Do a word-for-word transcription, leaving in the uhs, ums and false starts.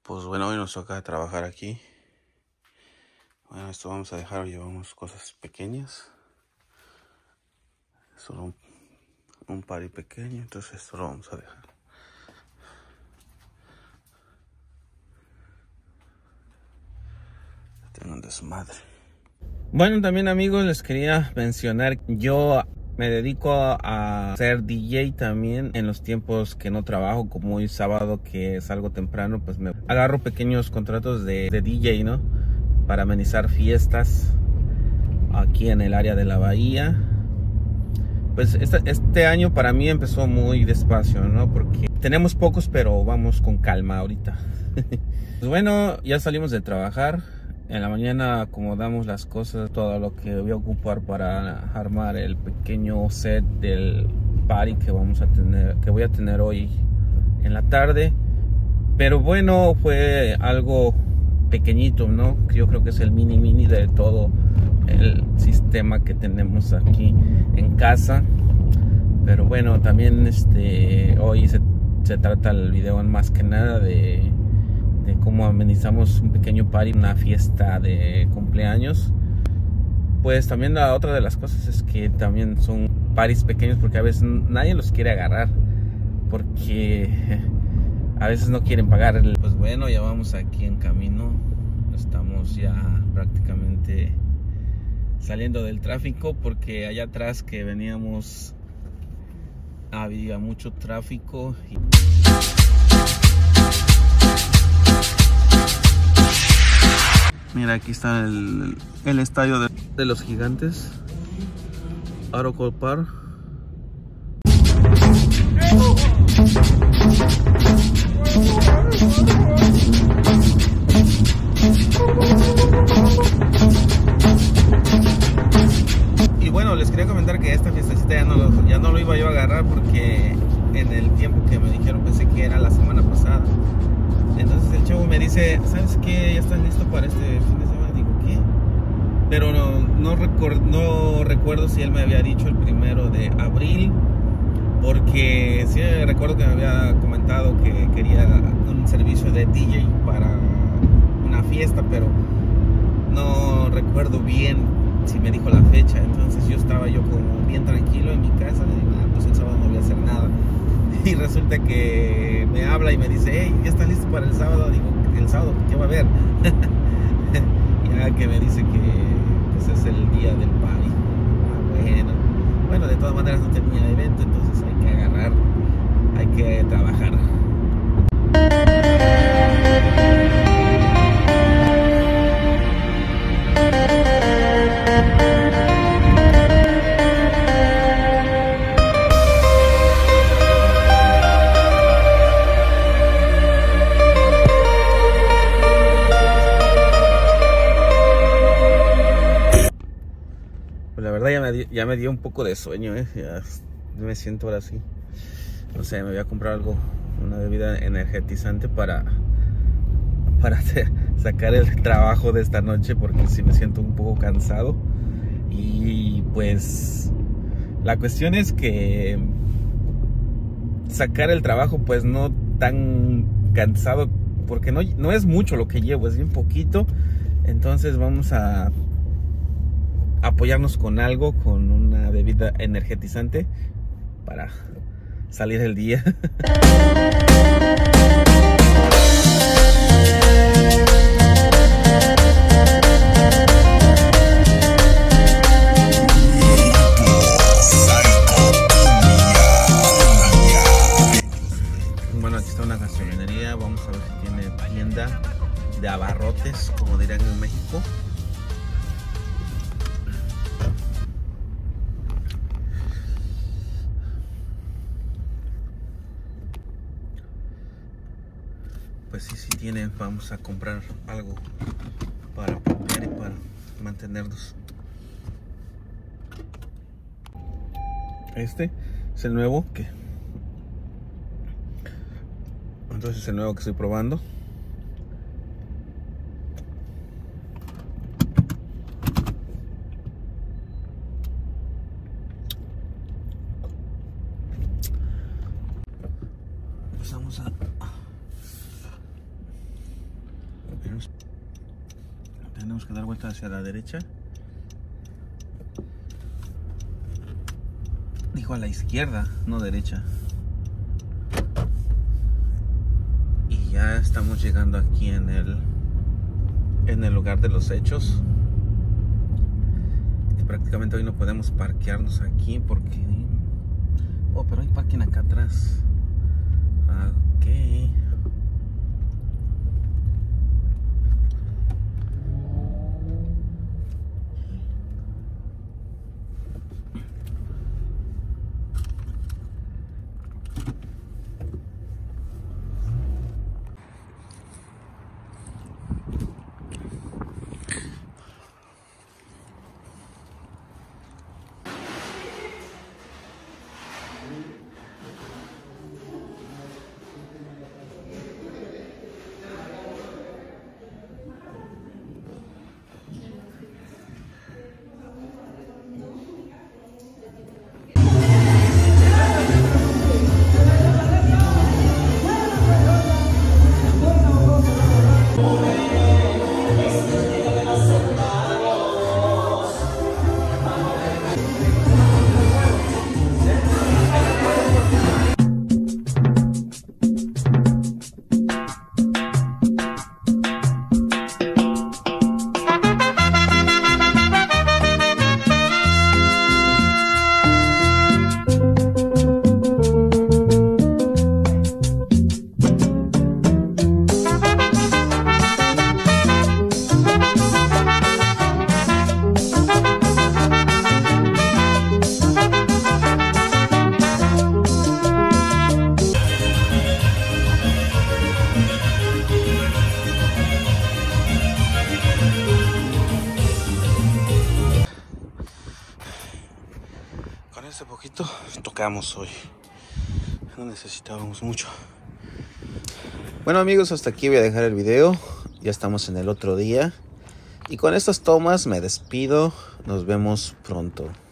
Pues bueno, hoy nos toca trabajar aquí. Bueno, esto vamos a dejar, llevamos cosas pequeñas. Solo un, un party pequeño, entonces esto lo vamos a dejar. Tengo un desmadre. Bueno, también amigos, les quería mencionar, yo me dedico a ser D J también en los tiempos que no trabajo, como hoy sábado que salgo temprano, pues me agarro pequeños contratos de, de D J, ¿no? Para amenizar fiestas aquí en el área de la bahía. Pues este, este año para mí empezó muy despacio, ¿no? Porque tenemos pocos, pero vamos con calma ahorita. Pues bueno, ya salimos de trabajar. En la mañana acomodamos las cosas, todo lo que voy a ocupar para armar el pequeño set del party que vamos a tener, que voy a tener hoy en la tarde. Pero bueno, fue algo pequeñito, ¿no? Yo creo que es el mini mini de todo el sistema que tenemos aquí en casa. Pero bueno, también este hoy se, se trata el video más que nada de de cómo amenizamos un pequeño party, una fiesta de cumpleaños. Pues también la otra de las cosas es que también son parties pequeños porque a veces nadie los quiere agarrar, porque a veces no quieren pagar el... Pues bueno, ya vamos aquí en camino, estamos ya prácticamente saliendo del tráfico, porque allá atrás que veníamos había mucho tráfico y... Mira, aquí está el, el estadio de, de los Gigantes, Oracle Park. Y bueno, les quería comentar que esta fiestecita ya no, lo, ya no lo iba yo a agarrar, porque en el tiempo que me dijeron pensé que era la semana pasada. Entonces el chavo me dice, ¿sabes qué? ¿Ya estás listo para este fin de semana? Digo, ¿qué? Pero no, no, record, no recuerdo si él me había dicho el primero de abril, porque sí recuerdo que me había comentado que quería un servicio de D J para una fiesta, pero no recuerdo bien si me dijo la fecha. Entonces yo estaba yo como bien tranquilo en mi casa, le digo, ah, pues el sábado no voy a hacer nada. Y resulta que me habla y me dice, hey, ¿ya estás listo para el sábado? Digo, ¿el sábado qué va a haber? Ya que me dice que pues, es el día del party. Ah, bueno. Bueno, de todas maneras no tenía evento, entonces hay que agarrar, hay que trabajar. La verdad ya me, dio, ya me dio un poco de sueño, ¿eh? Ya me siento ahora sí. No sé, me voy a comprar algo, una bebida energetizante para, para sacar el trabajo de esta noche, porque sí me siento un poco cansado. Y pues la cuestión es que sacar el trabajo pues no tan cansado, porque no, no es mucho lo que llevo, es bien poquito. Entonces vamos a apoyarnos con algo, con una bebida energetizante para salir el día. Bueno, aquí está una gasolinería, vamos a ver si tiene tienda de abarrotes, como dirán en México. Pues sí, sí tienen, vamos a comprar algo para comer y para mantenernos. Este es el nuevo que... Entonces es el nuevo que estoy probando. Empezamos a Tenemos que dar vuelta hacia la derecha. Dijo a la izquierda, no derecha. Y ya estamos llegando aquí en el en el lugar de los hechos. Prácticamente hoy no podemos parquearnos aquí porque... Oh, pero hay parking acá atrás. Ok. Este poquito tocamos hoy, no necesitábamos mucho. Bueno amigos, hasta aquí voy a dejar el video. Ya estamos en el otro día y con estas tomas me despido. Nos vemos pronto.